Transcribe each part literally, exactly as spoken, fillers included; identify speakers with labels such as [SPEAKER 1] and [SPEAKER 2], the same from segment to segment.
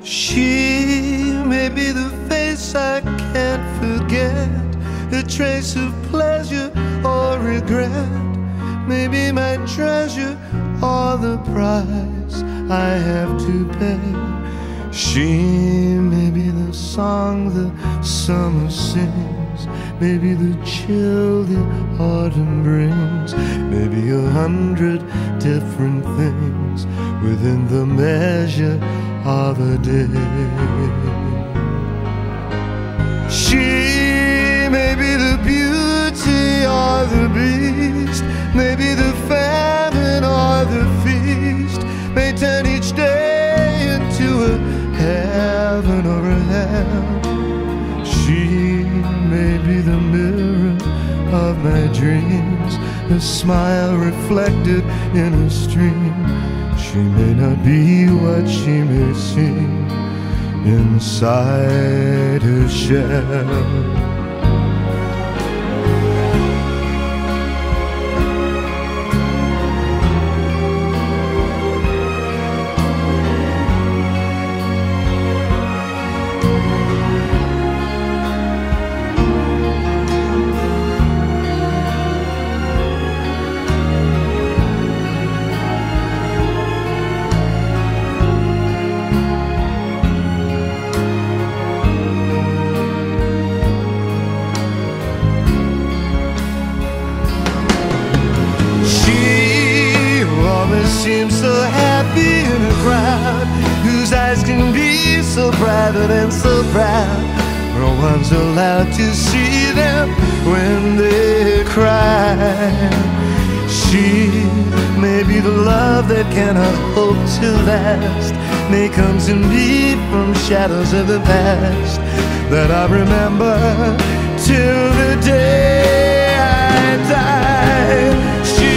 [SPEAKER 1] She may be the face I can't forget, a trace of pleasure or regret, maybe my treasure or the price I have to pay. She may be the song the summer sings, maybe the chill the autumn brings, maybe a hundred different things within the measure of a day. She may be the beauty or the beast, maybe the famine or the feast, may turn each day into a heaven or a hell. She may be the mirror of my dreams, a smile reflected in a stream. She may not be what she may seem inside her shell. Seems so happy in a crowd whose eyes can be so private and so proud. No one's allowed to see them when they cry. She may be the love that cannot hope to last, may come to me from shadows of the past that I remember till the day I die.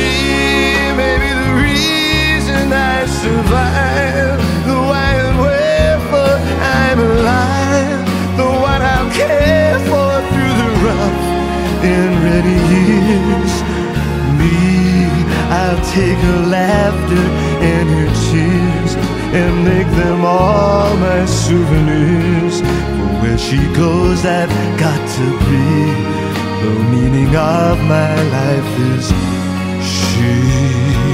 [SPEAKER 1] I survive, the why and wherefore I'm alive, the one I'll care for through the rough and ready years. Me, I'll take her laughter and her tears and make them all my souvenirs. For where she goes I've got to be, the meaning of my life is she.